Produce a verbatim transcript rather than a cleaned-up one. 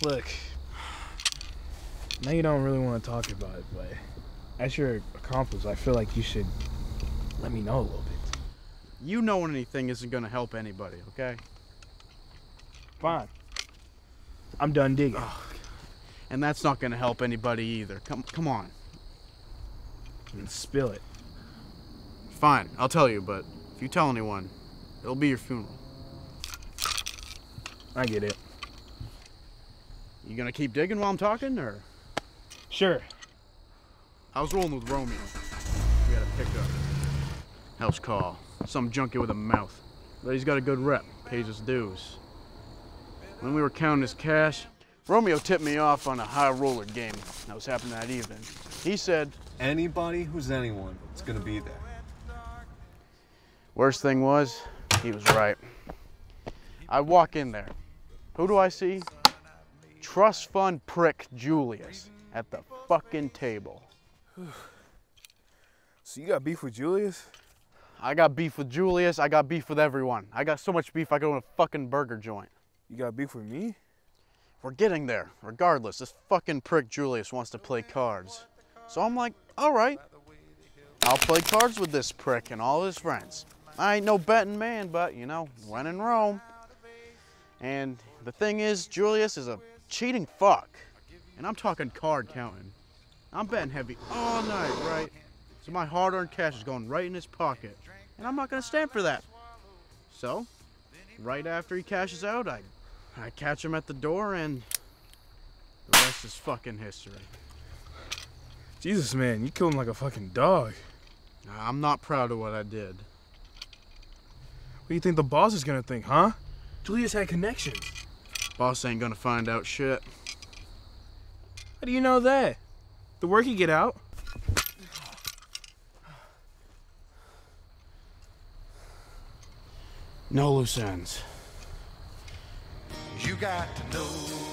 Look, now you don't really want to talk about it, but as your accomplice, I feel like you should let me know a little bit. You knowing anything isn't gonna help anybody, okay? Fine. I'm done digging. Oh, and that's not gonna help anybody either. Come, come on. And spill it. Fine, I'll tell you, but if you tell anyone, it'll be your funeral. I get it. You gonna keep digging while I'm talking, or? Sure. I was rolling with Romeo. We got a pickup. House call. Some junkie with a mouth. But he's got a good rep. Pays his dues. When we were counting his cash, Romeo tipped me off on a high roller game that was happening that evening. He said, anybody who's anyone is gonna be there. Worst thing was, he was right. I walk in there. Who do I see? Trust fund prick Julius at the fucking table. So you got beef with Julius? I got beef with Julius, I got beef with everyone. I got so much beef I go to a fucking burger joint. You got beef with me? We're getting there. Regardless, this fucking prick Julius wants to play cards. So I'm like, all right, I'll play cards with this prick and all his friends. I ain't no betting man, but, you know, when in Rome. And the thing is, Julius is a cheating fuck. And I'm talking card counting. I'm betting heavy all night, right? So my hard-earned cash is going right in his pocket. And I'm not gonna stand for that. So, right after he cashes out, I, I catch him at the door and the rest is fucking history. Jesus, man, you killed him like a fucking dog. I'm not proud of what I did. What do you think the boss is gonna think, huh? Julius had connections. Boss ain't gonna find out shit. How do you know that? The word could get out. No loose ends. You got to know